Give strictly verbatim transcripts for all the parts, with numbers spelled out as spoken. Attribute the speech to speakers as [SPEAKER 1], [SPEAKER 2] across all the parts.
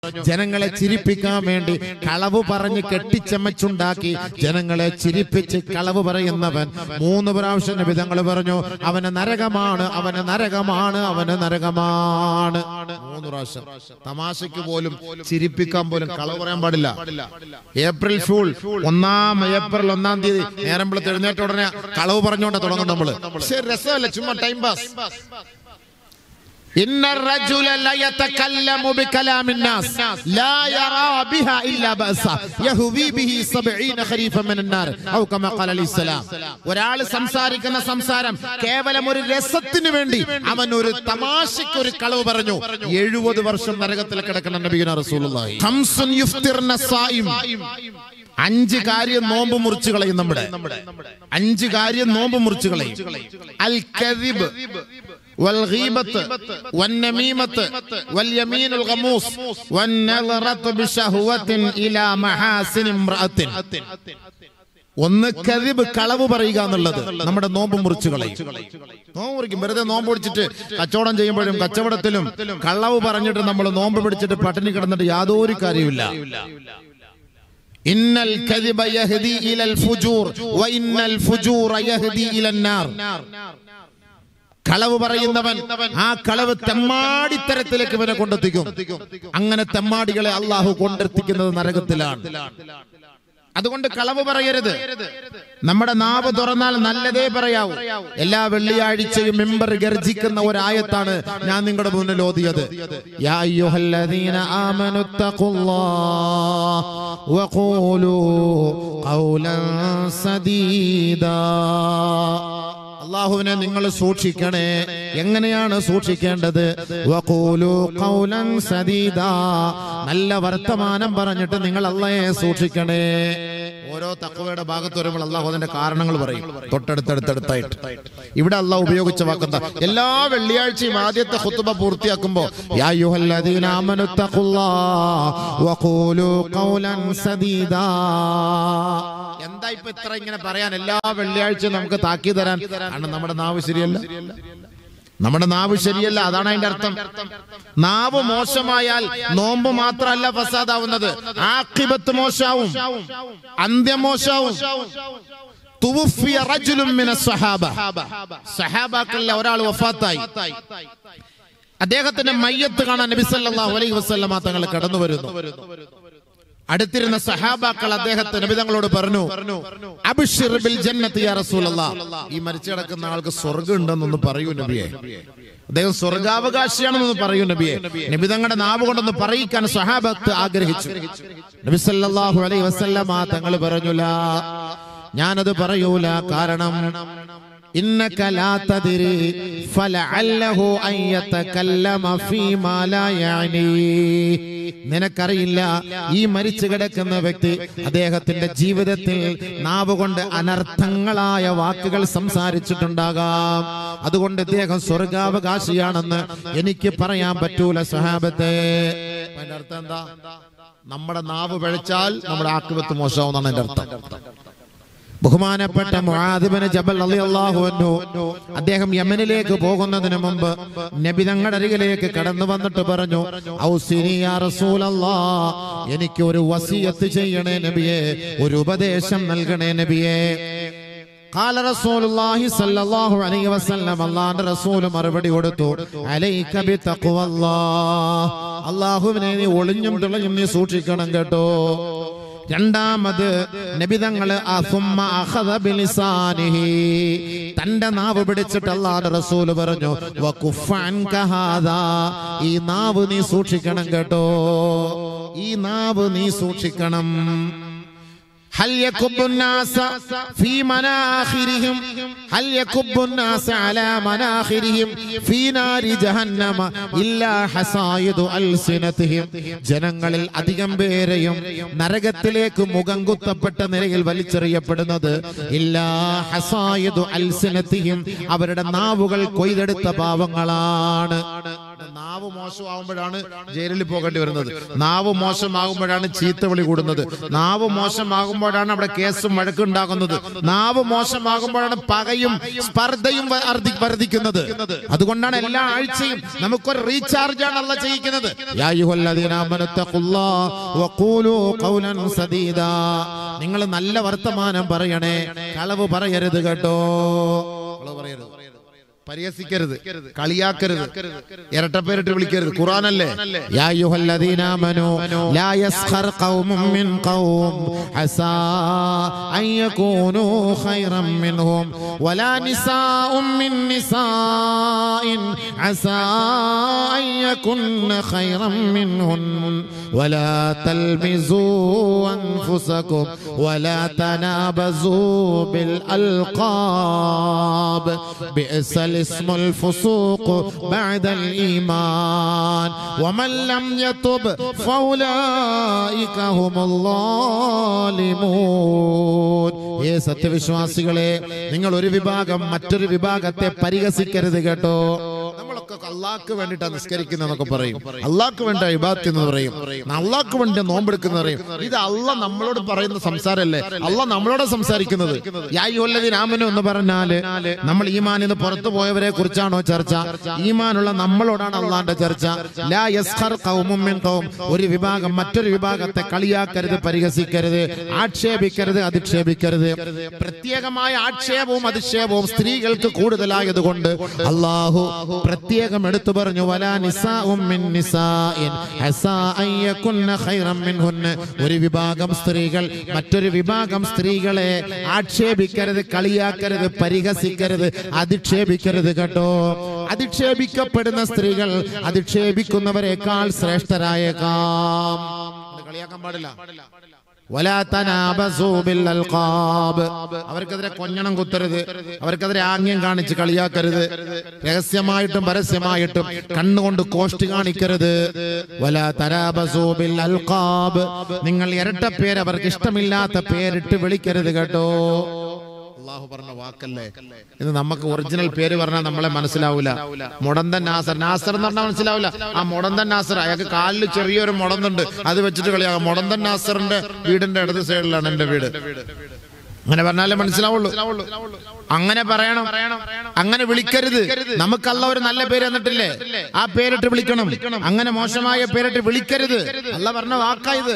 [SPEAKER 1] ജനങ്ങളെ ചിരിപ്പിക്കാൻ വേണ്ടി കളവ് പറഞ്ഞ് കെട്ടിച്ചമച്ചുണ്ടാക്കി ജനങ്ങളെ ചിരിപ്പിച്ച് കളവ് പറയുന്നവൻ മൂന്ന് പ്രാവശ്യം നബി തങ്ങൾ പറഞ്ഞു അവന് നരകമാണ്, അവന് നരകമാണ്, അവന് നരകമാണ്. മൂന്ന് പ്രാവശ്യം. തമാശയ്ക്ക് പോലും ചിരിപ്പിക്കാൻ പോലും കളവ് പറയാൻ പാടില്ല. ഏപ്രിൽ ഫൂൾ, ഒന്നാം ഏപ്രിൽ ഒന്നാം തീയതി നേരം വെളുത്ത് എഴുന്നേറ്റ ഉടനെ കളവ് പറഞ്ഞുകൊണ്ട് തുടങ്ങും നമ്മള്. പക്ഷെ രസമല്ല, ചുമ്മാ ടൈം പാസ്. إن الرجل لا يتكلم بكلام الناس لا يرى بها إلا بأسا يهوي به سبعين خريفا من النار أو كما قال عليه السلام. ഒരാൾ സംസാരിക്കുന്ന സംസാരം കേവലം ഒരു രസത്തിന് വേണ്ടി അവൻ ഒരു തമാശയ്ക്ക് ഒരു കളവ് പറഞ്ഞു എഴുപത് വർഷം നരകത്തിൽ കിടക്കുന്ന നബിയുനാ റസൂലുള്ളാഹി. ഖംസുൻ യുഫ്തിർന സായിം, അഞ്ച് കാര്യം നോമ്പ് മുറിച്ചു കളയും. നമ്മുടെ അഞ്ച് കാര്യം നോമ്പ് മുറിച്ചു കളയും. അൽ കദിബ് والغيبة والنميمة واليمين الغموس والنظرة بشهوة إلى محاسن امرأة. ഒന്ന് കദിബ്, കളവ് പറയുക എന്നുള്ളത് നമ്മുടെ നോമ്പ് മുറിച്ചു കളയും. നോമ്പ് മുറിക്കും. വെറുതെ നോമ്പ് പിടിച്ചിട്ട് കച്ചവടം ചെയ്യുമ്പോഴും കച്ചവടത്തിലും കളവ് പറഞ്ഞിട്ട് നമ്മൾ നോമ്പ് പിടിച്ചിട്ട് പട്ടിണി കിടന്നിട്ട് യാതൊരു കാര്യമില്ല. ഇന്നൽ കദിബ യഹ്ദി ഇലൽ ഫുജൂർ വ ഇന്നൽ ഫുജൂറ യഹ്ദി ഇലൻ നാർ. കളവ് പറയുന്നവൻ ആ കളവ് തെമ്മാടിത്തരത്തിലേക്ക് ഇവനെ കൊണ്ടെത്തിക്കും. അങ്ങനെ തെമ്മാടികളെ അള്ളാഹു കൊണ്ടെത്തിക്കുന്നത് നരകത്തിലാണ്. അതുകൊണ്ട് കളവ് പറയരുത്. നമ്മുടെ നാവ് തുറന്നാൽ നല്ലതേ പറയാവൂ. എല്ലാ വെള്ളിയാഴ്ചയും മിമ്പർ ഗർജിക്കുന്ന ഒരായത്താണ് ഞാൻ നിങ്ങളുടെ മുന്നിൽ ഓതിയത്. യാ അയ്യുഹല്ലദീന ആമനുത്തഖുല്ലാഹ വഖൂലൂ ഖൗലൻ സദീദാ. അല്ലാഹുവിനെ നിങ്ങൾ സൂക്ഷിക്കണേ. എങ്ങനെയാണ് സൂക്ഷിക്കേണ്ടത്? വഖൂലു ഖൗലൻ സദീദാ, നല്ല വർത്തമാനം പറഞ്ഞിട്ട് നിങ്ങൾ അല്ലാഹയെ സൂക്ഷിക്കണേ. ഓരോ തഖ്വയുടെ ഭാഗത്ത് വരുമ്പോൾ അല്ലാഹു അതിന്റെ കാരണങ്ങൾ പറയും തൊട്ടടുത്തടുത്തടുത്തായിട്ട്. ഇവിടെ അല്ലാഹു ഉപയോഗിച്ച വാക്കെന്താ? എല്ലാ വെള്ളിയാഴ്ചയും ആദ്യത്തെ ഖുത്ബ പൂർത്തിയാക്കുമ്പോ യാ അയ്യുഹല്ലദീന ആമനുത്തഖുല്ലാഹ വഖൂലു ഖൗലൻ സദീദാ. എന്താ ഇപ്പൊ ഇത്ര ഇങ്ങനെ പറയാൻ? എല്ലാ വെള്ളിയാഴ്ചയും നമുക്ക് താക്കീത് തരാൻ. കാരണം നമ്മുടെ നാവ് ശരിയല്ല. നമ്മുടെ നാവ് ശരിയല്ല, അതാണ് അതിന്റെ അർത്ഥം. നാവ് മോശമായാൽ നോമ്പ് മാത്രമല്ല ഫസാദാവുന്നത്, ആഖിബത്ത് മോശാവും, അന്ത്യം മോശാവും. തുവഫിയ റജുലുൻ മിനസ് സഹാബ, സഹാബാക്കളിൽ ഒരാൾ വഫാത്തായി. അദ്ദേഹത്തിന്റെ മയ്യത്ത് കാണാൻ നബി സല്ലല്ലാഹു അലൈഹി വസല്ലമ തങ്ങൾ കടന്നു വരുന്നു. അടുത്തിരുന്ന സഹാബാക്കൾ അദ്ദേഹത്തെ നബി തങ്ങളോട് പറഞ്ഞു, അബ്ശിർ ബിൽ ജന്നത്തി യാ റസൂലല്ലാഹ്, ഈ മരിച്ചു കിടക്കുന്ന ആൾക്ക് സ്വർഗ്ഗം ഉണ്ടെന്നൊന്ന് പറയൂ നബിയെ. അദ്ദേഹം സ്വർഗാവകാശിയാണെന്നൊന്ന് പറയൂ നബിയെ. നബി തങ്ങളുടെ നാവ് കൊണ്ടൊന്ന് പറയിക്കാൻ സഹാബത്ത് ആഗ്രഹിച്ചു. നബി സല്ലല്ലാഹു അലൈഹി വസല്ലമ തങ്ങൾ പറഞ്ഞു, ലാ, ഞാനത് പറയൂല. കാരണം ഇന്നക ലാ തദ്രി ഫലഅല്ലഹു അൻ യതകല്ലമ ഫീമാ ലാ യഅനി. നിനക്കറിയില്ല, ഈ മരിച്ചു കിടക്കുന്ന വ്യക്തി അദ്ദേഹത്തിന്റെ ജീവിതത്തിൽ നാവ് കൊണ്ട് അനർത്ഥങ്ങളായ വാക്കുകൾ സംസാരിച്ചിട്ടുണ്ടാകാം. അതുകൊണ്ട് ഇദ്ദേഹം സ്വർഗാവകാശിയാണെന്ന് എനിക്ക് പറയാൻ പറ്റൂല സഹാബത്തെ. അതിന്റെ അർത്ഥം എന്താ? നമ്മുടെ നാവ് പിഴച്ചാൽ നമ്മുടെ ആഖിബത്ത് മോശമാവുന്നതാണ് എന്റെ അർത്ഥം. ബഹുമാനപ്പെട്ട മുആദ് ഇബ്നു ജബൽ റളിയല്ലാഹു അൻഹു അദ്ദേഹം യമനിലേക്ക് പോകുന്നതിന് മുമ്പ് നബി തങ്ങളുടെ അരികിലേക്ക് കടന്നു വന്നിട്ട് പറഞ്ഞു, ഔസിനി യാ റസൂലല്ലാഹ്, എനിക്ക് ഒരു വസിയത്ത് ചെയ്യണേ നബിയെ, ഒരു ഉപദേശം നൽകണേ നബിയെ. ഖാല റസൂലുള്ളാഹി സ്വല്ലല്ലാഹു അലൈഹി വസല്ലം, അല്ലാഹുവിന്റെ റസൂൽ മറുപടി കൊടുത്തു, അലൈക ബിതഖ്വല്ലാഹ്, അല്ലാഹുവിനെ നീ ഒളിഞ്ഞും തെളിഞ്ഞും നീ സൂക്ഷിക്കണം കേട്ടോ. രണ്ടാമത് നബിതങ്ങൾ തന്റെ നാവ് പിടിച്ചിട്ട് അല്ലാഹുവിന്റെ റസൂൽ പറഞ്ഞു, ഈ നാവ് നീ സൂക്ഷിക്കണം കേട്ടോ, ഈ നാവ് നീ സൂക്ഷിക്കണം. هل يكب الناس في مناخرهم هل يكب الناس على مناخرهم في نار جهنم إلا حصائد ألسنتهم. ജനങ്ങളിൽ അധികം പേരെയും നരകത്തിലേക്ക് മുഖം കുത്തപ്പെട്ട നിലയിൽ വലിച്ചെറിയപ്പെടുന്നത് ഇല്ലാ ഹസായിദു അൽസിനതിഹിം, അവരുടെ നാവുകൾ കൊയ്തെടുത്ത പാവങ്ങളാണ്. നാവ് മോശമാകുമ്പോഴാണ് ജയിലിൽ പോകേണ്ടി വരുന്നത്. നാവ് മോശമാകുമ്പോഴാണ് ചീത്തവിളി കൂടുന്നത്. നാവ് മോശമാകുമ്പോഴാണ് അവിടെ കേസും വഴക്കുണ്ടാകുന്നത്. നാവ് മോശമാകുമ്പോഴാണ് പകയും സ്പർദ്ധയും വർദ്ധിക്കുന്നത്. അതുകൊണ്ടാണ് എല്ലാ ആഴ്ചയും നമുക്കൊരു റീചാർജ് ആണ് അല്ലാഹ് ചെയ്യിക്കുന്നത്. യാ അയ്യുഹല്ലദീന ആമനു തഖുല്ലാഹ വഖൂലൂ ഖൗലൻ സദീദാ. നിങ്ങൾ നല്ല വർത്തമാനം പറയണേ, കളവ് പറയരുത് കേട്ടോ. കളവ് പറയരുത്, പരിഹസിക്കരുത്, കളിയാക്കരുത്, ഇരട്ടപ്പേരിട്ട് വിളിക്കരുത്. ഖുർആനല്ലേ? യാ അയ്യുഹല്ലദീന ആമനൂ ലാ യസ്ഖർ ഖൗമും മിൻ ഖൗം അസാ അൻ യകൂനൂ ഖൈറൻ മിൻഹും വലാ നിസാഉം മിൻ നിസാഇൻ അസാ അൻ യകുന്ന ഖൈറൻ മിൻഹുൻ വലാ തൽമിസൂ അൻഫുസകും വലാ തനാബസൂ ബിൽ അൽഖാബ് ബിഅസൽ اسم الفسوق بعد الإيمان ومن لم يتب فأولئك هم الظالمون. ഏ സത്യവിശ്വാസികളെ, നിങ്ങൾ ഒരു വിഭാഗം മറ്റൊരു വിഭാഗത്തെ പരിഹസിക്കരുത് കേട്ടോ. നമ്മളൊക്കെ അള്ളാഹ്ക്ക് വേണ്ടിയിട്ടാണ് നിസ്കരിക്കുന്നതൊക്കെ പറയും, അള്ളാഹ്ക്ക് വേണ്ടി ഇബാദത്ത് എന്ന് പറയും, അള്ളാഹ്ക്ക് വേണ്ടി നോമ്പെടുക്കുന്ന പറയും. ഇത് അള്ളാഹ് നമ്മളോട് പറയുന്ന സംസാരമല്ലേ? അള്ളാഹ് നമ്മളോട് സംസാരിക്കുന്നത്. യാ അയ്യുഹല്ലദീന ആമനൂ എന്ന് പറഞ്ഞാല് നമ്മൾ ഈമാനിൽ നിന്ന് പുറത്തു പോയവരെ കുറിച്ചാണോ ചർച്ച? ഈമാനുള്ള നമ്മളോടാണ് അള്ളാന്റെ ചർച്ച. ലാ യസ്ഖർ ഖൗമും മിൻ ഖൗം. ഒരു വിഭാഗം മറ്റൊരു വിഭാഗത്തെ കളിയാക്കരുത്, പരിഹസിക്കരുത്, ആക്ഷേപിക്കരുത്, അധിക്ഷേപിക്കരുത്. പ്രത്യേകമായ ആക്ഷേപവും അധിക്ഷേപവും സ്ത്രീകൾക്ക് കൂടുതലായതുകൊണ്ട് അല്ലാഹു പ്രത്യേകം എടുത്തു പറഞ്ഞു, വലാ നിസാഉം മിൻ നിസാഇൻ അസാ അൻ യകുന്ന ഖൈറൻ മിൻഹുന്ന. ഒരു വിഭാഗം സ്ത്രീകൾ മറ്റൊരു വിഭാഗം സ്ത്രീകളെ ആക്ഷേപിക്കരുത്, കളിയാക്കരുത്, പരിഹസിക്കരുത്, അധിക്ഷേപിക്കരുത് കേട്ടോ. അധിക്ഷേപിക്കപ്പെടുന്ന സ്ത്രീകൾ അധിക്ഷേപിക്കുന്നവരെക്കാൾ ശ്രേഷ്ഠരായേക്കാം. കളിയാക്കാൻ പാടില്ല. വലാ തനാബസൂ ബിൽ അൽഖാബ്. അവർക്കെതിരെ കൊഞ്ഞണം കുത്തരുത്, അവർക്കെതിരെ ആംഗ്യം കാണിച്ച് കളിയാക്കരുത്. രഹസ്യമായിട്ടും പരസ്യമായിട്ടും കണ്ണുകൊണ്ട് കോഷ്ടി കാണിക്കരുത്. വലാ തനാബസൂ ബിൽ അൽഖാബ്. നിങ്ങൾ ഇരട്ട പേര്, അവർക്ക് ഇഷ്ടമില്ലാത്ത പേരിട്ട് വിളിക്കരുത് കേട്ടോ. അള്ളാഹു പറഞ്ഞ വാക്കല്ലേ ഇത്. നമുക്ക് ഒറിജിനൽ പേര് പറഞ്ഞാൽ നമ്മളെ മനസ്സിലാവൂല. മുടന്തൻ നാസർ, നാസർ എന്ന് പറഞ്ഞാൽ മനസ്സിലാവില്ല. ആ മുടന്തൻ നാസർ, അയാൾക്ക് കാലിൽ ചെറിയൊരു മുടന്തുണ്ട്, അത് വെച്ചിട്ട് കളിയാകാം. മുടന്തൻ നാസറിന്റെ വീടിന്റെ ഇടത് സൈഡിലാണ് എന്റെ വീട്. അങ്ങനെ പറഞ്ഞാലേ മനസ്സിലാവുള്ളൂ. അങ്ങനെ പറയണം, അങ്ങനെ വിളിക്കരുത്. നമുക്ക് അല്ലാഹ് ഒരു നല്ല പേര് തന്നിട്ടില്ലേ, ആ പേരിട്ട് വിളിക്കണം. അങ്ങനെ മോശമായ പേരിട്ട് വിളിക്കരുത്. അല്ലാഹ് പറഞ്ഞ വാക്കായത്.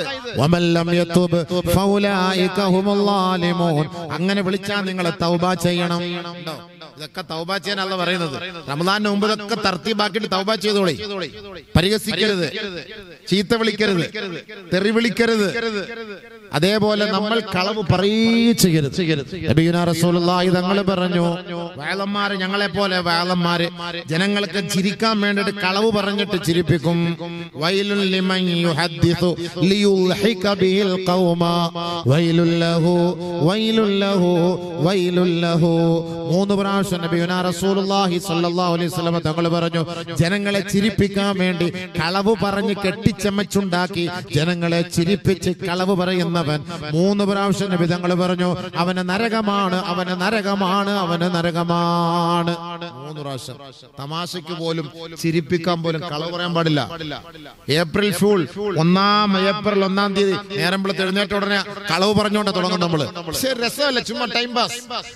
[SPEAKER 1] അങ്ങനെ വിളിച്ചാൽ നിങ്ങൾ തൗബ ചെയ്യണം. ഇതൊക്കെ തൗബ ചെയ്യാൻ അല്ലാഹ് പറയുന്നത്. റമദാനിന് മുമ്പ് ഇതൊക്കെ തർത്തീബാക്കിയിട്ട് തൗബ ചെയ്തോളി. പരിഹസിക്കരുത്, ചീത്ത വിളിക്കരുത്, തെറി വിളിക്കരുത്. അതേപോലെ നമ്മൾ കളവ് പറയിച്ചരുത്. നബിയുനാ റസൂലുള്ളാഹി തങ്ങൾ പറഞ്ഞു, വയലന്മാര് ഞങ്ങളെ പോലെ വയലന്മാര് ജനങ്ങൾക്ക് ചിരിക്കാൻ വേണ്ടിട്ട് കളവ് പറഞ്ഞിട്ട് ചിരിപ്പിക്കും. വൈലുൽ ലിമൻ യുഹദ്ദിസു ലിയുൽഹിക ബിൽ ഖൗമ വൈലുൽ ലഹു വൈലുൽ ലഹു വൈലുൽ ലഹു. മൂന്ന് പ്രാവശ്യം നബിയുനാ റസൂലുള്ളാഹി സ്വല്ലല്ലാഹു അലൈഹി വസല്ലം തങ്ങൾ പറഞ്ഞു, ജനങ്ങളെ ചിരിപ്പിക്കാൻ വേണ്ടി കളവ് പറഞ്ഞ് കെട്ടിച്ചമച്ചുണ്ടാക്കി ജനങ്ങളെ ചിരിപ്പിച്ച് കളവ് പറയുന്നവൻ മൂന്ന് പ്രാവശ്യം നബി തങ്ങൾ പറഞ്ഞു, അവന് നരകമാണ്, അവന് നരകമാണ്, അവന് നരകമാണ്. മൂന്ന് പ്രാവശ്യം. തമാശയ്ക്ക് പോലും ചിരിപ്പിക്കാൻ പോലും കളവ് പറയാൻ പാടില്ല. ഏപ്രിൽ ഫൂൾ, ഒന്നാം ഏപ്രിൽ ഒന്നാം തീയതി നേരം വെളുത്ത് എഴുന്നേറ്റ ഉടനെ കളവ് പറഞ്ഞുകൊണ്ട് തുടങ്ങും നമ്മള്. പക്ഷെ രസമല്ല, ചുമ്മാ ടൈം പാസ്.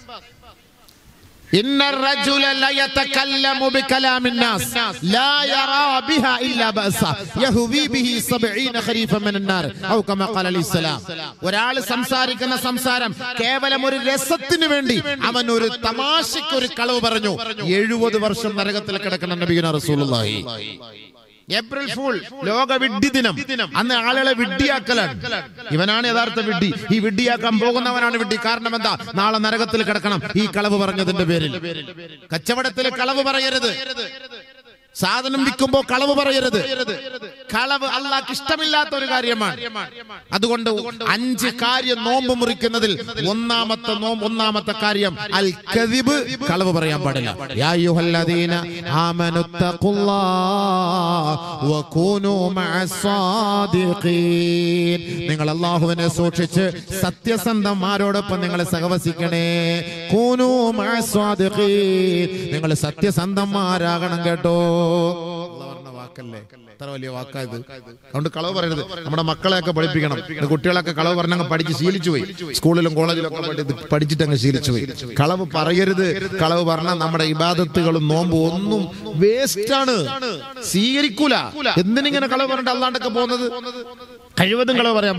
[SPEAKER 1] إن الرجل لا يتكلم بكلام الناس لا يرى بها إلا بأسا يهوي به سبعين خريفا من النار أو كما قال عليه السلام. ഒരാൾ സംസാരിക്കുന്ന സംസാരം കേവലം ഒരു രസത്തിന് വേണ്ടി അവൻ ഒരു തമാശയ്ക്ക് ഒരു കളവ് പറഞ്ഞു, എഴുപത് വർഷം നരകത്തിൽ കിടക്കുന്ന നബിയുനാ റസൂലുള്ളാഹി. ഏപ്രിൽ ഫൂൾ, ലോക വിഡ്ഢി ദിനം. അന്ന് ആളുകളെ വിഡ്ഢിയാക്കലാണ്. ഇവനാണ് യഥാർത്ഥ വിഡ്ഢി. ഈ വിഡ്ഢിയാക്കാൻ പോകുന്നവനാണ് വിഡ്ഢി. കാരണം എന്താ? നാളെ നരകത്തിൽ കിടക്കണം ഈ കളവ് പറഞ്ഞതിന്റെ പേരിൽ. കച്ചവടത്തിൽ കളവ് പറയരുത്. സാധനം വിൽക്കുമ്പോ കളവ് പറയരുത്. കളവ് അല്ലാഹ്ക്ക് ഇഷ്ടമില്ലാത്ത ഒരു കാര്യമാണ്. അതുകൊണ്ട് അഞ്ച് കാര്യം നോമ്പ് മുറിക്കുന്നതിൽ ഒന്നാമത്തെ നോമ്പ് ഒന്നാമത്തെ കാര്യം അൽ കദിബ്, കളവ് പറയാൻ പാടില്ല. യാ അയ്യുഹല്ലദീന ആമനുത്തഖുല്ലാഹ വകൂനൂ മഅസ്സാദിഖീൻ. നിങ്ങൾ അല്ലാഹുവിനെ സൂക്ഷിച്ച് സത്യസന്ധന്മാരോടൊപ്പം നിങ്ങൾ സഹവസിക്കണേ. കൂനൂ മഅസ്സാദിഖീൻ, നിങ്ങൾ സത്യസന്ധന്മാരാകണം കേട്ടോ. വാക്കല്ലേ, എത്ര വലിയ വാക്കായത്. അതുകൊണ്ട് കളവ് പറയരുത്. നമ്മുടെ മക്കളെയൊക്കെ പഠിപ്പിക്കണം. കുട്ടികളൊക്കെ കളവ് പറഞ്ഞങ്ങ് പഠിച്ച് ശീലിച്ചു പോയി. സ്കൂളിലും കോളേജിലും ഒക്കെ പഠിച്ചിട്ട് അങ്ങ് ശീലിച്ചു പോയി. കളവ് പറയരുത്. കളവ് പറഞ്ഞാൽ നമ്മുടെ ഇബാദത്തുകളും നോമ്പും ഒന്നും വേസ്റ്റ് ആണ്, സ്വീകരിക്കൂല. എന്തിനിങ്ങനെ കളവ് പറഞ്ഞിട്ട് അല്ലാണ്ടൊക്കെ പോകുന്നത്? കഴിവതും കളവ് പറയാൻ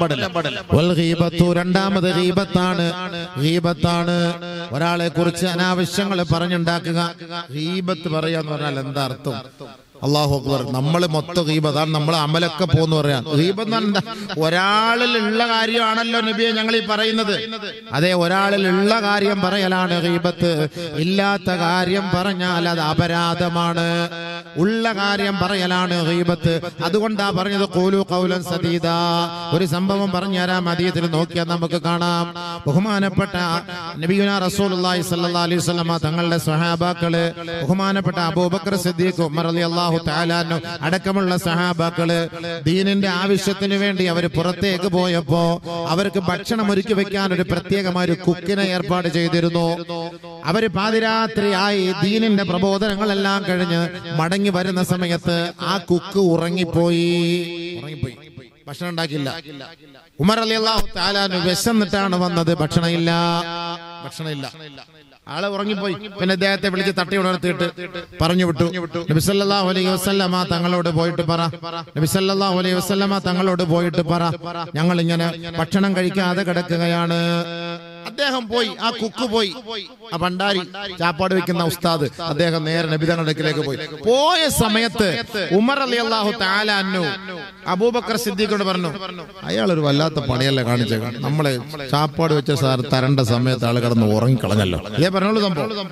[SPEAKER 1] പാടില്ല. രണ്ടാമത് ഗീബത്താണ്. ഗീബത്താണ് ഒരാളെ കുറിച്ച് അനാവശ്യങ്ങൾ പറഞ്ഞുണ്ടാക്കുക. ഗീബത്ത് പറയാന്ന് പറഞ്ഞാൽ എന്താ അർത്ഥം? അല്ലാഹു അക്ബർ. നമ്മൾ മൊത്തം ഗീബത്താണ്, നമ്മൾ അമലൊക്കെ പോന്ന് പറയാൻ. ഗീബത്ത് എന്താ? ഒരാളിൽ ഉള്ള കാര്യമാണല്ലോ നബിയെ ഞങ്ങൾ ഈ പറയുന്നത്. അതെ, ഒരാളിൽ ഉള്ള കാര്യം പറയലാണ് ഗീബത്ത്. ഇല്ലാത്ത കാര്യം പറഞ്ഞാൽ അത് അപരാധമാണ്. ഉള്ള കാര്യം പറയലാണ് ഗീബത്ത്. അതുകൊണ്ടാ പറഞ്ഞത് ഖൂലു ഖൗലൻ സദീദാ. ഒരു സംഭവം പറഞ്ഞു തരാം. ഹദീസിൽ നോക്കിയാൽ നമുക്ക് കാണാം. ബഹുമാനപ്പെട്ട നബിയുനാ റസൂലുള്ളാഹി സ്വല്ലല്ലാഹു അലൈഹി വസല്ലമ തങ്ങളുടെ സ്വഹാബാക്കള്, ബഹുമാനപ്പെട്ട അബൂബക്കർ സിദ്ദീഖ്, ഉമർ റളിയല്ലാഹു തആല അൻഹു അടക്കമുള്ള സഹാബാക്കള് ദീനിന്റെ ആവശ്യത്തിന് വേണ്ടി അവർ പുറത്തേക്ക് പോയപ്പോ അവർക്ക് ഭക്ഷണം ഒരുക്കി വെക്കാൻ ഒരു പ്രത്യേകമായ ഒരു കുക്കിനെ ഏർപ്പാട് ചെയ്തിരുന്നു. അവര് പാതിരാത്രിയായി ദീനിന്റെ പ്രബോധനങ്ങളെല്ലാം കഴിഞ്ഞ് മടങ്ങി വരുന്ന സമയത്ത് ആ കുക്ക് ഉറങ്ങിപ്പോയി. ഉറങ്ങിപ്പോയി ഭക്ഷണം ഉണ്ടാക്കില്ല. ഉമർ റളിയല്ലാഹു തആല അൻഹു വിശന്നിട്ടാണ് വന്നത്. ഭക്ഷണമില്ല, ഭക്ഷണമില്ല. ആള് ഉറങ്ങിപ്പോയി. പിന്നെ അദ്ദേഹത്തെ വിളിച്ച് തട്ടി ഉണർത്തിയിട്ട് പറഞ്ഞു വിട്ടു, നബി സല്ലല്ലാഹു അലൈഹി വസല്ലമ തങ്ങളോട് പോയിട്ട് പറ, നബി സല്ലല്ലാഹു അലൈഹി വസല്ലമ തങ്ങളോട് പോയിട്ട് പറ, ഞങ്ങൾ ഇങ്ങനെ ഭക്ഷണം കഴിക്കാതെ കിടക്കുകയാണ്. അദ്ദേഹം പോയി. ആ കുക്ക് പോയി. ആ ഭണ്ഡാരി, ചാപ്പാട് വെക്കുന്ന ഉസ്താദ്, അദ്ദേഹം നേരെ നബി തങ്ങളുടെ അടുക്കലേക്ക് പോയി. പോയ സമയത്ത് ഉമർ റളിയല്ലാഹു തആല അൻഹു അബൂബക്കർ സിദ്ദീഖിനോട് പറഞ്ഞു, അയാൾ ഒരു വല്ലാത്ത പണിയല്ലേ കാണിച്ചേക്കാം. നമ്മളെ ചാപ്പാട് വെച്ച സാർ തരേണ്ട സമയത്ത് ആൾ കിടന്ന് ഉറങ്ങിക്കളഞ്ഞല്ലോ. ഇതേ പറഞ്ഞോളൂ സംഭവം.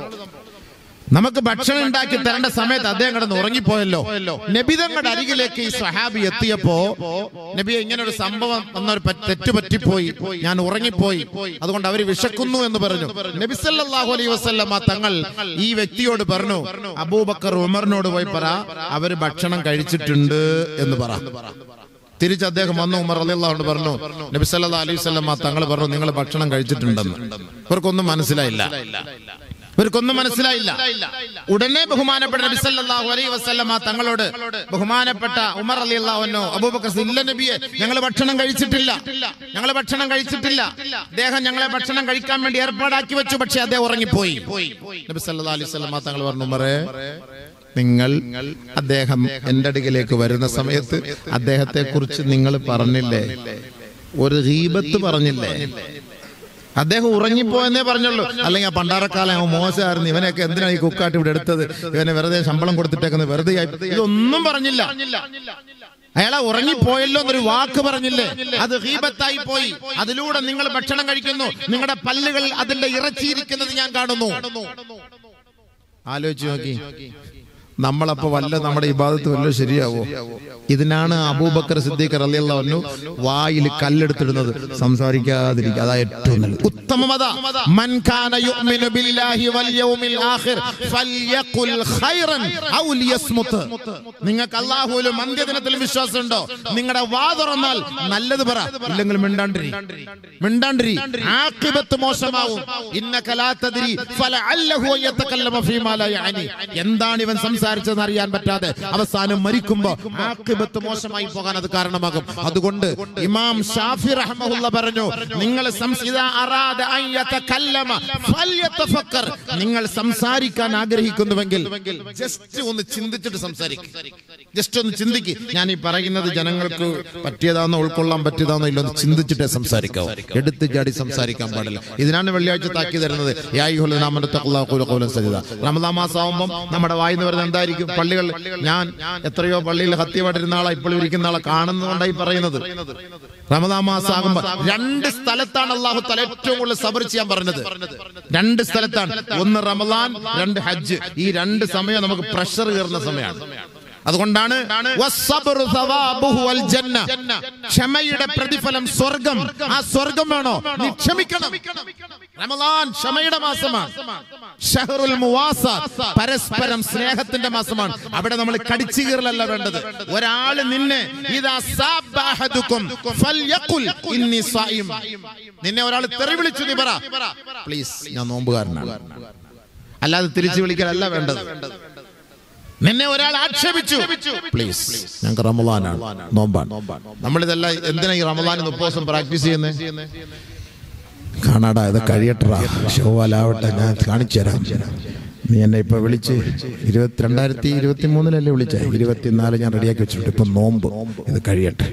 [SPEAKER 1] നമുക്ക് ഭക്ഷണം ഉണ്ടാക്കി തരേണ്ട സമയത്ത് അദ്ദേഹം കിടന്ന് ഉറങ്ങിപ്പോയല്ലോ. നബി തങ്ങളുടെ അരികിലേക്ക് ഈ സ്വഹാബി എത്തിയപ്പോ, നബിയെ ഇങ്ങനെ ഒരു സംഭവം വന്നൊരു തെറ്റുപറ്റിപ്പോയി, ഞാൻ ഉറങ്ങിപ്പോയി, അതുകൊണ്ട് അവര് വിശക്കുന്നു എന്ന് പറഞ്ഞു. നബി സല്ലല്ലാഹു അലൈഹി വസല്ലമ തങ്ങൾ ഈ വ്യക്തിയോട് പറഞ്ഞു, അബൂബക്കർ ഉമറിനോട് പോയി പറ, അവര് ഭക്ഷണം കഴിച്ചിട്ടുണ്ട് എന്ന് പറ. തിരിച്ച് അദ്ദേഹം വന്നു. ഉമർ റളിയല്ലാഹു അൻഹു പറഞ്ഞു, നബി സല്ലല്ലാഹു അലൈഹി വസല്ലമ തങ്ങൾ പറഞ്ഞു നിങ്ങൾ ഭക്ഷണം കഴിച്ചിട്ടുണ്ടെന്ന്. ഇവർക്കൊന്നും മനസ്സിലായില്ല. ഇവർക്കൊന്നും മനസ്സിലായില്ല. ഉടനെ ബഹുമാനപ്പെട്ട നബി സല്ലല്ലാഹു അലൈഹി വസല്ലമ തങ്ങളോട് ബഹുമാനപ്പെട്ട ഉമർ റളിയല്ലാഹു അൻഹു അബൂബക്കർ, ഇല്ല നബിയെ, ഞങ്ങൾ ഭക്ഷണം കഴിച്ചിട്ടില്ല, ഞങ്ങൾ ഭക്ഷണം കഴിച്ചിട്ടില്ല. അദ്ദേഹം ഞങ്ങളെ ഭക്ഷണം കഴിക്കാൻ വേണ്ടി ഏർപ്പാടാക്കി വെച്ചു, പക്ഷെ അദ്ദേഹം ഉറങ്ങിപ്പോയി. നബി സല്ലല്ലാഹു അലൈഹി വസല്ലമ തങ്ങൾ പറഞ്ഞു, ഉമറേ, നിങ്ങൾ അദ്ദേഹം എന്റെ അടുക്കിലേക്ക് വരുന്ന സമയത്ത് അദ്ദേഹത്തെ കുറിച്ച് നിങ്ങൾ പറഞ്ഞില്ലേ, ഒരു ഗീബത്ത് പറഞ്ഞില്ലേ? അദ്ദേഹം ഉറങ്ങിപ്പോയെന്നേ പറഞ്ഞുള്ളൂ. അല്ലെങ്കിൽ ആ പണ്ടാരക്കാലം മോശമായിരുന്നു, ഇവനൊക്കെ എന്തിനാണ് ഈ കുക്കാട്ട് ഇവിടെ എടുത്തത്, ഇവനെ വെറുതെ ശമ്പളം കൊടുത്തിട്ടേക്കുന്നത് വെറുതെ ആയി, ഇതൊന്നും പറഞ്ഞില്ല. അയാളെ ഉറങ്ങിപ്പോയല്ലോ എന്നൊരു വാക്ക് പറഞ്ഞില്ലേ, അത് ഗീബത്തായി പോയി. അതിലൂടെ നിങ്ങൾ ഭക്ഷണം കഴിക്കുന്നു, നിങ്ങളുടെ പല്ലുകൾ അതിന്റെ ഇറച്ചിയിരിക്കുന്നത് ഞാൻ കാണുന്നു. ആലോചിച്ച് നോക്കി, നമ്മളപ്പോ വല്ല നമ്മുടെ ഇബാദത്ത് വല്ല ശരിയാവോ? ഇതിനാണ് അബൂബക്കർ സിദ്ദീഖ് റളിയല്ലാഹു അൻഹു വായിൽ കല്ലെടുത്തിടുന്നത്, സംസാരിക്കാതിരിക്കുക. അതാ ഏറ്റവും നല്ലത്. ഉത്തമമത മൻ കാന യുഅ്മിനു ബില്ലാഹി വൽ യൗമിൽ ആഖിർ ഫൽയഖുൽ ഖൈറൻ ഔ ലിയസ്മുത്. നിങ്ങൾക്ക് അല്ലാഹുവിലും അന്ത്യദിനത്തിലും വിശ്വാസമുണ്ടോ? നിങ്ങളുടെ വാ തുറന്നാൽ നല്ലത് പറ, ഇല്ലെങ്കിൽ മിണ്ടാണ്ടിരി, മിണ്ടാണ്ടിരി. ആഖിബത്ത് മോശമാവും. ഇന്നക ലാ തദ്രി ഫലഅല്ലഹു യതകല്ലമു ഫീമാ ലാ യഅനി. എന്താണ് ഇവൻ സംസാരിച്ചതെന്ന് അറിയാൻ പറ്റാതെ അവസാനം മരിക്കുമ്പോ ആഖിബത്ത് മോശമായി പോകാൻ അത് കാരണമാകും. അതുകൊണ്ട് ഇമാം ഷാഫി റഹ്മഹുല്ലാ പറഞ്ഞു, നിങ്ങൾ നിങ്ങൾ സംസാരിക്കാൻ ആഗ്രഹിക്കുന്നുവെങ്കിൽ ജസ്റ്റ് ഒന്ന് ചിന്തിച്ചിട്ട് സംസാരിക്കും. ജസ്റ്റ് ഒന്ന് ചിന്തിക്ക്, ഞാൻ ഈ പറയുന്നത് ജനങ്ങൾക്ക് പറ്റിയതാണോ, ഉൾക്കൊള്ളാൻ പറ്റിയതാണോ ഇല്ലോ എന്ന് ചിന്തിച്ചിട്ടേ സംസാരിക്കാവൂ. എടുത്ത് ചാടി സംസാരിക്കാൻ പാടില്ല. ഇതിനാണ് വെള്ളിയാഴ്ച താക്കി തരുന്നത്, റമദാൻ മാസം ആവുമ്പോൾ നമ്മുടെ വായിന്ന് വരുന്നത് എന്തായിരിക്കും? പള്ളികൾ, ഞാൻ എത്രയോ പള്ളിയിൽ ഹത്യമായിട്ടിരുന്ന ആളെ ഇപ്പോൾ ഇരിക്കുന്ന ആളെ കാണുന്നതുകൊണ്ടായി പറയുന്നത്. റമദാൻ മാസം ആകുമ്പോ രണ്ട് സ്ഥലത്താണ് അല്ലാഹു തആല ഏറ്റവും കൂടുതൽ സബർ ചെയ്യാൻ പറഞ്ഞത്. രണ്ട് സ്ഥലത്താണ്, ഒന്ന് റമദാൻ, രണ്ട് ഹജ്ജ്. ഈ രണ്ട് സമയം നമുക്ക് പ്രഷർ കയറുന്ന സമയമാണ്. അതുകൊണ്ടാണ് ക്ഷമയുടെ പ്രതിഫലം സ്വർഗം. ആ സ്വർഗം വേണോ? നീ ക്ഷമിക്കണം. റമദാൻ ക്ഷമയുടെ മാസമാണ്. ഷഹറുൽ മുവാസാത്ത്, പരസ്പരം സ്നേഹത്തിന്റെ മാസമാണ്. അവിടെ നമ്മൾ കടിച്ചു കീറലല്ല വേണ്ടത്. ഒരാൾ നിന്നെ ഇദാ സബഹതുകും ഫൽയഖുൽ ഇന്നി സായിം, നിന്നെ ഒരാൾ തെറി വിളിച്ചു, നീ പറ പ്ലീസ് ഞാൻ നോമ്പുകാരനാണ്. അല്ലാതെ തിരിച്ചു വിളിക്കലല്ല വേണ്ടത്. നിന്നെ ഒരാൾ ആക്ഷേപിച്ചു, പ്ലീസ് ഞങ്ങൾക്ക് റമളാനാണ്, നോമ്പാണ്. നമ്മളിതെല്ലാം എന്തിനാ ഈ റമളാൻ മുപ്പത് ദിവസം പ്രാക്ടീസ് ചെയ്യുന്നത്? കാണാടാ, ഇത് കഴിയട്ടാ, ഷോവാലാവട്ടെ, ഞാൻ കാണിച്ചു തരാം. നീ എന്നെ ഇപ്പൊ വിളിച്ച് ഇരുപത്തി രണ്ടായിരത്തി ഇരുപത്തി മൂന്നിലല്ലേ വിളിച്ച, ഇരുപത്തിനാല് ഞാൻ റെഡിയാക്കി വെച്ചിട്ടുണ്ട്. ഇപ്പൊ നോമ്പ്, ഇത് കഴിയട്ടെ,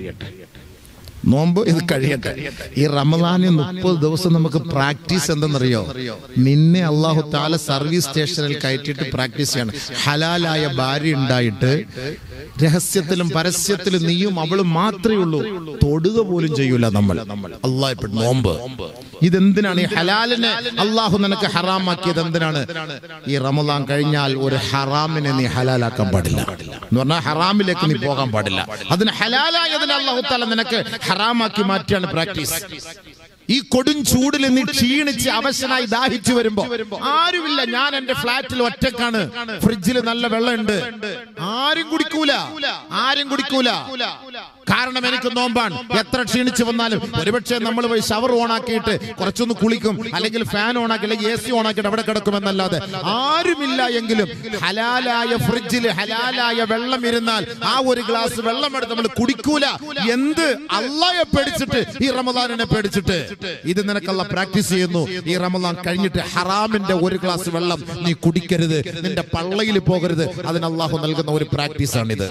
[SPEAKER 1] നോമ്പ് ഇത് കഴിയട്ടെ. ഈ റമളാന് മുപ്പത് ദിവസം നമുക്ക് പ്രാക്ടീസ് എന്തെന്നറിയോ? നിന്നെ അള്ളാഹു താല സർവീസ് സ്റ്റേഷനിൽ കയറ്റിയിട്ട് പ്രാക്ടീസ് ചെയ്യണം. ഹലാലായ ഭാര്യ ഉണ്ടായിട്ട് രഹസ്യത്തിലും പരസ്യത്തിലും നീയും അവളും മാത്രമേ ഉള്ളൂ, തൊടുക പോലും ചെയ്യൂല നമ്മൾ. അള്ളാഹ് ഇപ്പൊ നോമ്പ് ഇതെന്തിനാണ്? ഈ ഹലാലിനെ അള്ളാഹു നിനക്ക് ഹറാമാക്കിയത് എന്തിനാണ്? ഈ റമളാൻ കഴിഞ്ഞാൽ ഒരു ഹറാമിനെ നീ ഹലാലാക്കാൻ പാടില്ല എന്ന് പറഞ്ഞാൽ ഹറാമിലേക്ക് നീ പോകാൻ പാടില്ല. അതിന് ഹലാലായതിനെ അള്ളാഹു താല നിനക്ക് ഹറാമാക്കി മാറ്റിയാണ് പ്രാക്ടീസ്. ഈ കൊടും ചൂടിൽ നീ ക്ഷീണിച്ച് അവശനായി ദാഹിച്ചു വരുമ്പോ ആരുമില്ല, ഞാൻ എന്റെ ഫ്ലാറ്റിൽ ഒറ്റക്കാണ്, ഫ്രിഡ്ജിൽ നല്ല വെള്ളമുണ്ട്, ആരും കുടിക്കൂല, ആരും കുടിക്കൂല. കാരണം എനിക്ക് നോമ്പാണ്. എത്ര ക്ഷീണിച്ചു വന്നാലും ഒരുപക്ഷെ നമ്മൾ പോയി ഷവർ ഓണാക്കിയിട്ട് കുറച്ചൊന്ന് കുളിക്കും, അല്ലെങ്കിൽ ഫാൻ ഓണാക്കി, അല്ലെങ്കിൽ എ സി ഓണാക്കിയിട്ട് അവിടെ കിടക്കുമെന്നല്ലാതെ ആരുമില്ല എങ്കിലും ഹലാലായ ഫ്രിഡ്ജിൽ ഹലാലായ വെള്ളം ഇരുന്നാൽ ആ ഒരു ഗ്ലാസ് വെള്ളം എടുത്ത് നമ്മൾ കുടിക്കൂല. എന്ത്? അള്ളാഹയെ പേടിച്ചിട്ട്, ഈ റമളാനിനെ പേടിച്ചിട്ട്. ഇത് നിനക്കല്ല പ്രാക്ടീസ് ചെയ്യുന്നു. ഈ റമളാൻ കഴിഞ്ഞിട്ട് ഹറാമിന്റെ ഒരു ഗ്ലാസ് വെള്ളം നീ കുടിക്കരുത്, നിന്റെ പള്ളയിൽ പോകരുത്. അതിന് അള്ളാഹു നൽകുന്ന ഒരു പ്രാക്ടീസ് ആണിത്.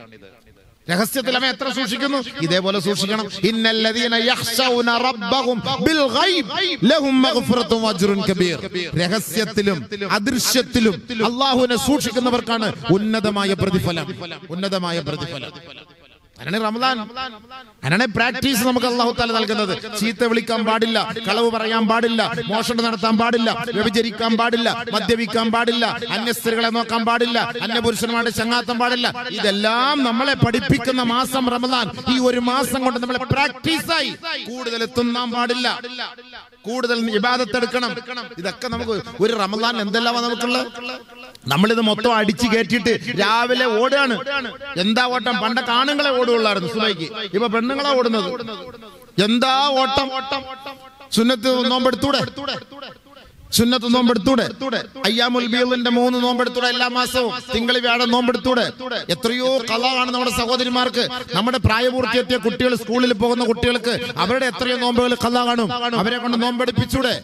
[SPEAKER 1] രഹസ്യത്തിൽ അവൻ എത്ര സൂക്ഷിക്കുന്നു? ഇതേപോലെ സൂക്ഷിക്കണം. ഇന്നല്ലദീന യഖ്ശൗന റബ്ബഹും ബിൽ ഗൈബ് ലഹും മഗ്ഫിറത്തും വഅജ്റുൻ കബീർ. രഹസ്യത്തിലും അദൃശ്യത്തിലും അല്ലാഹുവിനെ സൂക്ഷിക്കുന്നവർക്കാണ് ഉന്നതമായ പ്രതിഫലം, ഉന്നതമായ പ്രതിഫലം. അതിനാണ് റമളാൻ, അതിനാണ് പ്രാക്ടീസ് നമുക്ക് അല്ലാഹു തആല നൽകുന്നത്. ചീത്ത വിളിക്കാൻ പാടില്ല, കളവ് പറയാൻ പാടില്ല, മോഷണം നടത്താൻ പാടില്ല, വ്യഭിചരിക്കാൻ പാടില്ല, മദ്യപിക്കാൻ പാടില്ല, അന്യ സ്ത്രീകളെ നോക്കാൻ പാടില്ല, അന്യ പുരുഷന്മാരുടെ ചങ്ങാത്തം പാടില്ല. ഇതെല്ലാം നമ്മളെ പഠിപ്പിക്കുന്ന മാസം റമളാൻ. ഈ ഒരു മാസം കൊണ്ട് നമ്മളെ പ്രാക്ടീസായി. കൂടുതൽ തിന്നാൻ പാടില്ല, കൂടുതൽ ഇബാദത്ത് എടുക്കണം. ഇതൊക്കെ നമുക്ക് ഒരു റമളാൻ എന്തെല്ലാം നമുക്കുള്ളത്. നമ്മളിത് മൊത്തം അടിച്ചു കയറ്റിയിട്ട് രാവിലെ ഓടുകയാണ്. എന്താ ഓട്ടം? പണ്ടൊക്കെ ആണുങ്ങളെ ഓടുകയുള്ളായിരുന്നു സുബൈക്ക്, ഇപ്പൊ പെണ്ണുങ്ങളെ ഓടുന്നത്. എന്താ ഓട്ടം? സുന്നത്ത് നോമ്പെടുത്തൂടെ? സുന്നത്ത് നോമ്പെടുത്തൂടെ? അയ്യാമുൽ ബീളിന്റെ മൂന്ന് നോമ്പെടുത്തൂടെ? എല്ലാ മാസവും തിങ്കൾ വ്യാഴം നോമ്പെടുത്തൂടെ? എത്രയോ കളാണ് നമ്മുടെ സഹോദരിമാർക്ക്, നമ്മുടെ പ്രായപൂർത്തിയെത്തിയ കുട്ടികൾ, സ്കൂളിൽ പോകുന്ന കുട്ടികൾക്ക് അവരുടെ എത്രയോ നോമ്പുകൾ കള കാണും. അവരെ കൊണ്ട് നോമ്പെടുപ്പിച്ചൂടെ?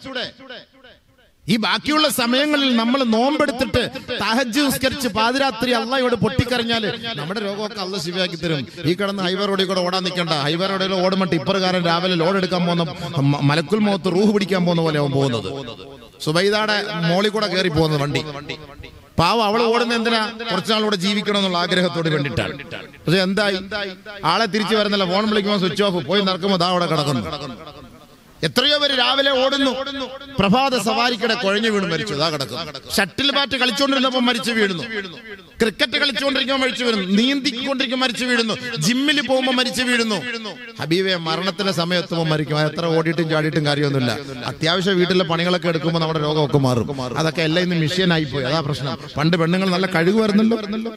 [SPEAKER 1] ഈ ബാക്കിയുള്ള സമയങ്ങളിൽ നമ്മൾ നോമ്പെടുത്തിട്ട് തഹജ്ജുദ് നിസ്കരിച്ച് പാതിരാത്രി അള്ളാഹയോട് പൊട്ടിക്കരഞ്ഞാല് നമ്മുടെ രോഗമൊക്കെ അള്ളാഹ് ശിവയാക്കി തരും. ഈ കിടന്ന് ഹൈവേ റോഡിൽ കൂടെ ഓടാൻ നിൽക്കണ്ട. ഹൈവേ റോഡിൽ ഓടുമ്പോൾ ടിപ്പറുകാരൻ രാവിലെ ലോഡ് എടുക്കാൻ പോകുന്ന മലക്കുൽ മൗത്ത് റൂഹ് പിടിക്കാൻ പോകുന്ന പോലെ അവൻ പോകുന്നത്. സുബൈദയുടെ മോളിൽ കൂടെ കയറി പോകുന്നത് വണ്ടി. പാവം അവള് ഓടുന്ന എന്തിനാ? കുറച്ചുനാളൂടെ ജീവിക്കണം എന്നുള്ള ആഗ്രഹത്തോട് വേണ്ടിയിട്ടാണ്. പക്ഷെ എന്തായി? ആളെ തിരിച്ചു വരുന്നില്ല. ഫോൺ വിളിക്കുമ്പോൾ സ്വിച്ച് ഓഫ്, പോയി നടക്കുമ്പോൾ ദാ അവിടെ കിടക്കുന്നു. എത്രയോ പേര് രാവിലെ ഓടുന്നു, പ്രഭാത സവാരിക്കിടെ കുഴഞ്ഞു വീണ് മരിച്ചു, അതാ കിടക്കുന്നു. ഷട്ടിൽ ബാറ്റ് കളിച്ചുകൊണ്ടിരുന്നപ്പോൾ മരിച്ചു വീഴുന്നു, ക്രിക്കറ്റ് കളിച്ചുകൊണ്ടിരിക്കുമ്പോൾ മരിച്ചു വീഴുന്നു, നീന്തിക്കൊണ്ടിരിക്കുമ്പോൾ മരിച്ചു വീഴുന്നു, ജിമ്മിൽ പോകുമ്പോൾ മരിച്ചു വീഴുന്നു. ഹബീബെ, മരണത്തിന്റെ സമയത്തുമ്പോൾ മരിക്കും. എത്ര ഓടിയിട്ടും ചാടിയിട്ടും കാര്യമൊന്നുമില്ല. അത്യാവശ്യം വീട്ടിലെ പണികളൊക്കെ എടുക്കുമ്പോൾ നമ്മുടെ രോഗമൊക്കെ മാറും. അതൊക്കെ എല്ലാം ഇന്ന് മിഷ്യനായി പോയി, അതാ പ്രശ്നം. പണ്ട് പെണ്ണുങ്ങൾ നല്ല കഴിവ് വരുന്നല്ലോ.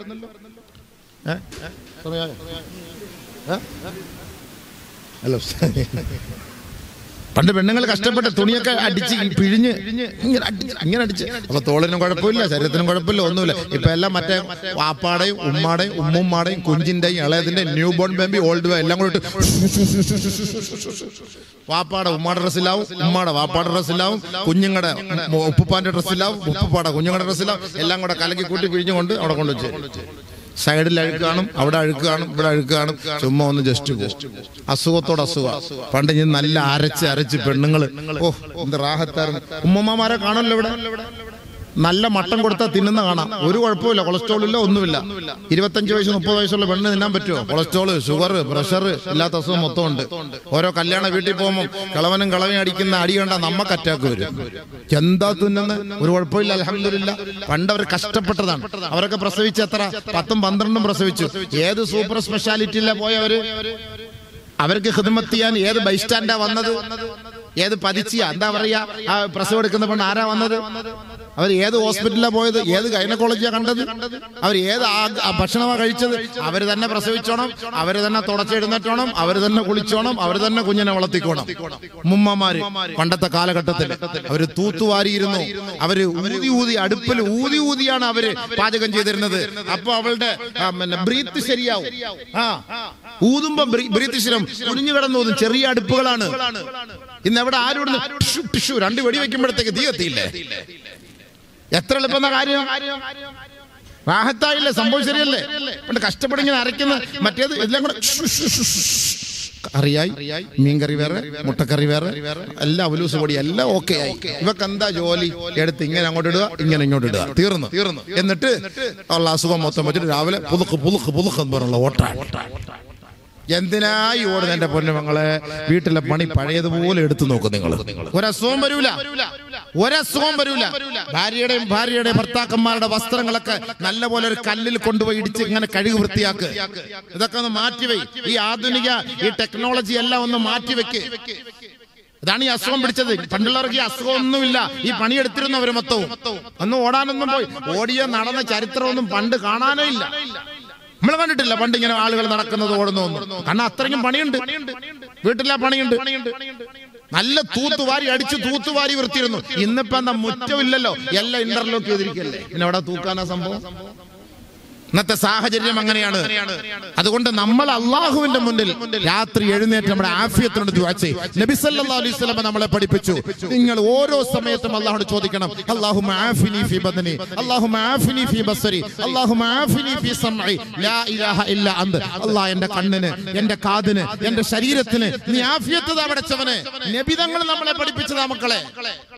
[SPEAKER 1] ഹലോ, പണ്ട് പെണ്ണുങ്ങൾ കഷ്ടപ്പെട്ട് തുണിയൊക്കെ അടിച്ച് പിഴിഞ്ഞ് ഇങ്ങനെ അടിച്ച് ഇങ്ങനെ അടിച്ച് അപ്പൊ തോളിനും കുഴപ്പമില്ല, ശരീരത്തിനും കുഴപ്പമില്ല, ഒന്നുമില്ല. ഇപ്പൊ എല്ലാം മറ്റേ വാപ്പാടേയും ഉമ്മാടേയും ഉമ്മുമ്മാടേയും കുഞ്ചിന്റെയും ഇളയതിന്റെയും ന്യൂ ബോൺ ബേബി ഓൾഡ് എല്ലാം കൂടെ വാപ്പാടെ ഉമ്മാടെ ഡ്രസ്സിലാവും, ഉമ്മാടെ വാപ്പാടെ ഡ്രസ്സിലാവും, കുഞ്ഞുങ്ങളുടെ ഉപ്പുപ്പാന്റെ ഡ്രസ്സിലാവും, ഉപ്പുപ്പാടെ കുഞ്ഞുങ്ങളുടെ ഡ്രസ്സിലാവും, എല്ലാം കൂടെ കലക്കി കൂട്ടി പിഴിഞ്ഞുകൊണ്ട് അവിടെ കൊണ്ടുവച്ച് സൈഡിൽ അഴുക്ക് കാണും, അവിടെ അഴുക്ക് കാണും, ഇവിടെ അഴുക്ക് കാണും. ചുമ്മാ ഒന്ന് ജസ്റ്റ് അസുഖത്തോട് അസുഖം. പണ്ട് ഞാൻ നല്ല അരച്ച് അരച്ച് പെണ്ണുങ്ങള്, ഓ എന്ത് റാഹത്തായിരുന്നു. ഉമ്മമാരെ കാണല്ലോ ഇവിടെ. നല്ല മട്ടൻ കൊടുത്താൽ തിന്നുന്ന കാണാം, ഒരു കുഴപ്പമില്ല, കൊളസ്ട്രോൾ ഇല്ല, ഒന്നുമില്ല. ഇരുപത്തഞ്ച് വയസ്സ് മുപ്പത് വയസ്സുള്ള പെണ്ണ് തിന്നാൻ പറ്റുമോ? കൊളസ്ട്രോള്, ഷുഗർ, പ്രഷർ ഇല്ലാത്ത അസുഖം മൊത്തം ഉണ്ട്. ഓരോ കല്യാണ വീട്ടിൽ പോകുമ്പോൾ കളവനും കളവനും അടിക്കുന്ന അടി കണ്ടാൽ നമുക്ക് അറ്റാക്ക് വരും. എന്താ തിന്നുന്നത്? ഒരു കുഴപ്പമില്ല, അൽഹംദുലില്ലാ. പണ്ട് അവർ കഷ്ടപ്പെട്ടതാണ്. അവരൊക്കെ പ്രസവിച്ച് എത്ര പത്തും പന്ത്രണ്ടും പ്രസവിച്ചു. ഏത് സൂപ്പർ സ്പെഷ്യാലിറ്റിയിലെ പോയവര്? അവർക്ക് ഖിദ്മത്ത് ചെയ്യാൻ ഏത് ബൈസ്റ്റാൻഡാ വന്നത്? ഏത് പതിച്ചിയ എന്താ പറയാ ആ പ്രസവം എടുക്കുന്ന പെണ്ണ് ആരാ വന്നത്? അവർ ഏത് ഹോസ്പിറ്റലിലാണ് പോയത്, ഏത് ഗൈനക്കോളജിയാണ് കണ്ടത്, അവർ ഏത് ഭക്ഷണമാണ് കഴിച്ചത്? അവർ തന്നെ പ്രസവിച്ചോണം, അവർ തന്നെ തുടച്ചെഴുന്നേറ്റോണം, അവർ തന്നെ കുളിച്ചോണം, അവർ തന്നെ കുഞ്ഞിനെ വളർത്തിക്കോണം. മുമ്മമാര് പണ്ടത്തെ കാലഘട്ടത്തിൽ അവര് തൂത്തുവാരിയിരുന്നു. അവര് ഊതി ഊതി അടുപ്പിൽ ഊതി ഊതിയാണ് അവര് പാചകം ചെയ്തിരുന്നത്. അപ്പൊ അവളുടെ പിന്നെ ബ്രീത്ത് ശരിയാവും. ആ ഊതുമ്പോ ബ്രീത്ത് ശരിയാവും. കുനിഞ്ഞു കിടന്നു ഊതും. ചെറിയ അടുപ്പുകളാണ്. ഇന്ന് എവിടെ ആരും രണ്ട് വെടി വെക്കുമ്പോഴത്തേക്ക് തീ കത്തിയില്ലേ? എത്ര എളുപ്പന്ന കാര്യം. റാഹത്തായില്ലേ? സംഭവം ശരിയല്ലേ? പണ്ട് കഷ്ടപ്പെട്ട് ഇങ്ങനെ അരയ്ക്കുന്ന മറ്റേത് എല്ലാം കൂടെ കറിയായി, മീൻകറി വേറെ, മുട്ടക്കറി വേറെ, എല്ലാം ഉലൂസ് പൊടി എല്ലാം ഓക്കെ ആയി. ഇവക്ക് എന്താ ജോലി? എടുത്ത് ഇങ്ങനെ അങ്ങോട്ട് ഇടുക, ഇങ്ങനെ ഇങ്ങോട്ട് ഇടുക, തീർന്നു തീർന്നു എന്നിട്ട് ഉള്ള അസുഖം മൊത്തം വെച്ചിട്ട് രാവിലെ പുതുക്ക് പുതുക്ക് പുതുക്ക് എന്ന് പറഞ്ഞുള്ള ഓട്ടാണ്. എന്തിനായി ഓടുന്ന എന്റെ പൊന്നുമങ്ങളെ? വീട്ടിലെ പണി പഴയതുപോലെ എടുത്തു നോക്കും നിങ്ങൾ. ഒരസുഖം വരൂല, ഒരസുഖം വരൂല. ഭാര്യയുടെയും ഭാര്യയുടെയും ഭർത്താക്കന്മാരുടെ വസ്ത്രങ്ങളൊക്കെ നല്ലപോലെ ഒരു കല്ലിൽ കൊണ്ടുപോയി ഇടിച്ച് ഇങ്ങനെ കഴുകി വൃത്തിയാക്ക്. ഇതൊക്കെ ഒന്ന് മാറ്റിവെയ്. ഈ ആധുനിക ഈ ടെക്നോളജി എല്ലാം ഒന്ന് മാറ്റിവെക്ക്. ഇതാണ് ഈ അസുഖം പിടിച്ചത്. പണ്ടുള്ളവർക്ക് ഈ അസുഖം ഒന്നുമില്ല. ഈ പണിയെടുത്തിരുന്നു അവര് മൊത്തവും. ഒന്നും ഓടാനൊന്നും പോയി ഓടിയ നടന്ന ചരിത്രമൊന്നും പണ്ട് കാണാനേ ഇല്ല. നമ്മൾ കണ്ടിട്ടില്ല പണ്ട് ഇങ്ങനെ ആളുകൾ നടക്കുന്നത് ഓടുന്നൊന്നും. കാരണം അത്രയ്ക്കും പണിയുണ്ട്, വീട്ടിലെ പണിയുണ്ട്. നല്ല തൂത്തുവാരി അടിച്ച് തൂത്തുവാരി വൃത്തിയിരുന്നു. ഇന്നിപ്പോ എന്താ മുറ്റമില്ലല്ലോ, എല്ലാം ഇന്റർലോക്ക് ചെയ്തിരിക്കല്ലേ. പിന്നെ അവിടെ തൂക്കാനാ സംഭവം? ഇന്നത്തെ സാഹചര്യം അങ്ങനെയാണ്. അതുകൊണ്ട് നമ്മൾ അള്ളാഹുവിന്റെ മുന്നിൽ രാത്രി എഴുന്നേറ്റ് നമ്മുടെ ആഫിയത്തിനോട് ദുആ ചെയ്യും. നബി സല്ലല്ലാഹു അലൈഹി വസല്ലം നമ്മളെ പഠിപ്പിച്ചു, നിങ്ങൾ ഓരോ സമയത്തും അള്ളാഹുവോട് ചോദിക്കണം, അല്ലാഹുമ്മ ആഫിനി ഫീ ബദനി, അല്ലാഹുമ്മ ആഫിനി ഫീ ബസരി, അല്ലാഹുമ്മ ആഫിനി ഫീ സമഇ, ലാ ഇലാഹ ഇല്ല അന്ത. അല്ലാഹ് എന്റെ കണ്ണിന്, എന്റെ കാതിന്, എന്റെ ശരീരത്തിന് നീ ആഫിയത്ത് താ പടച്ചവനെ. നബി തങ്ങൾ നമ്മളെ പഠിപ്പിച്ചതാ മക്കളെ.